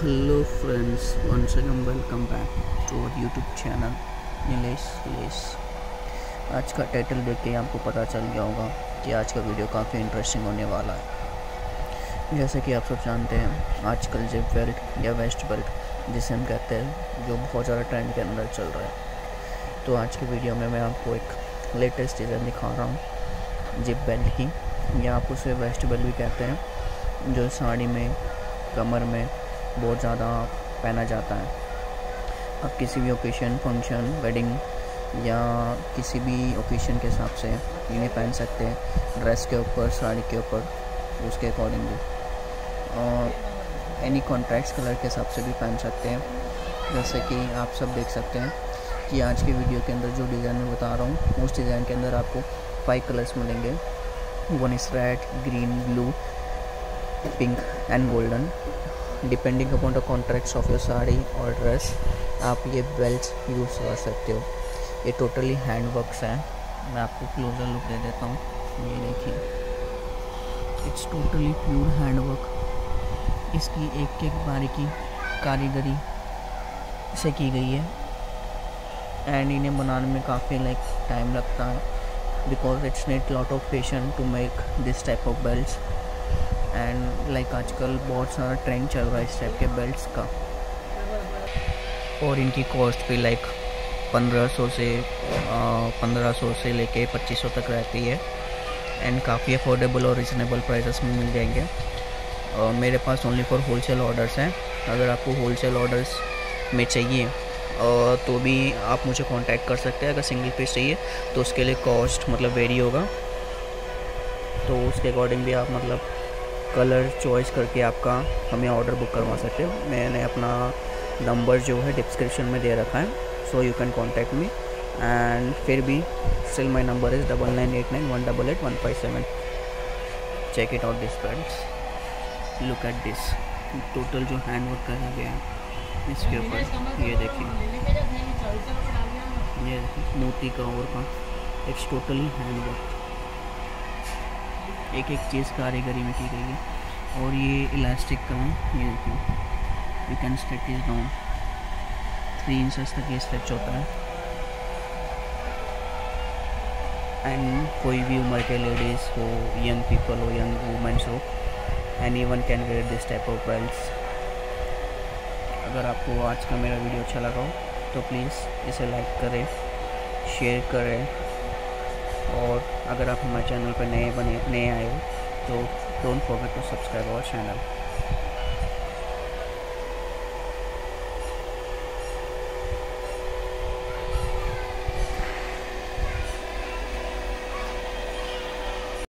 Hello friends, once again welcome back to our YouTube channel Nilesh लेस। आज का title देख के आपको पता चल गया होगा कि आज का वीडियो काफ़ी इंटरेस्टिंग होने वाला है। जैसे कि आप सब जानते हैं, आजकल जिप बेल्ट या वेस्ट बेल्ट जिसे हम कहते हैं, जो बहुत ज़्यादा ट्रेंड के अंदर चल रहा है। तो आज की वीडियो में मैं आपको एक लेटेस्ट डिज़ाइन दिखा रहा हूँ जिप बेल्ट की, या आप उसे वेस्ट बेल्ट भी कहते हैं, जो साड़ी में, कमर में बहुत ज़्यादा पहना जाता है। अब किसी भी ओकेशन, फंक्शन, वेडिंग या किसी भी ओकेशन के हिसाब से इन्हें पहन सकते हैं, ड्रेस के ऊपर, साड़ी के ऊपर, उसके अकॉर्डिंगली, और एनी कॉन्ट्रास्ट कलर के हिसाब से भी पहन सकते हैं। जैसे कि आप सब देख सकते हैं कि आज की वीडियो के अंदर जो डिज़ाइन मैं बता रहा हूँ, उस डिज़ाइन के अंदर आपको 5 कलर्स मिलेंगे। One is red, green, blue, pink and golden. Depending upon the contracts of your sari और ड्रेस, आप ये बेल्ट यूज़ कर सकते हो। ये टोटली हैंड वर्क्स है। मैं आपको क्लोजर लुक दे देता हूँ। ये देखिए, it's totally pure hand work. इसकी एक एक बारीकी कारीगरी से की गई है, एंड इन्हें बनाने में काफ़ी टाइम लगता है, because it's need lot of patience to make this type of belts. And आजकल बहुत सारा ट्रेंड चल रहा है इस टाइप के बेल्ट्स का, और इनकी कॉस्ट भी 1500 से लेके 2500 तक रहती है, एंड काफ़ी अफोर्डेबल और रिजनेबल प्राइसेस में मिल जाएंगे। मेरे पास ओनली फॉर होलसेल ऑर्डर्स हैं। अगर आपको होलसेल ऑर्डर्स में चाहिए तो भी आप मुझे कांटेक्ट कर सकते हैं। अगर सिंगल पीस चाहिए तो उसके लिए कॉस्ट वेरी होगा, तो उसके अकॉर्डिंग भी आप कलर चॉइस करके आपका हमें ऑर्डर बुक करवा सकते हो। मैंने अपना नंबर जो है डिस्क्रिप्शन में दे रखा है, so you can contact me. And फिर भी still my number is 9989188157। Check it out this belts, look at this. Total जो हैंड वर्क करा गया है इसके ऊपर, ये देखिए, ये मोती का और का, इट्स टोटली हैंड वर्क। एक एक चीज़ कारीगरी में की गई है। और ये इलास्टिक का है, ये देखिए, you can stretch it down, 3 inches तक ये स्ट्रेच होता है। एंड कोई भी उम्र के लेडीज़ हो, यंग पीपल हो, यंग वुमेंस हो, anyone can wear this type of belts. अगर आपको आज का मेरा वीडियो अच्छा लगा हो तो प्लीज़ इसे लाइक करें, शेयर करें, और अगर आप हमारे चैनल पर नए आए हो तो don't forget to subscribe our channel.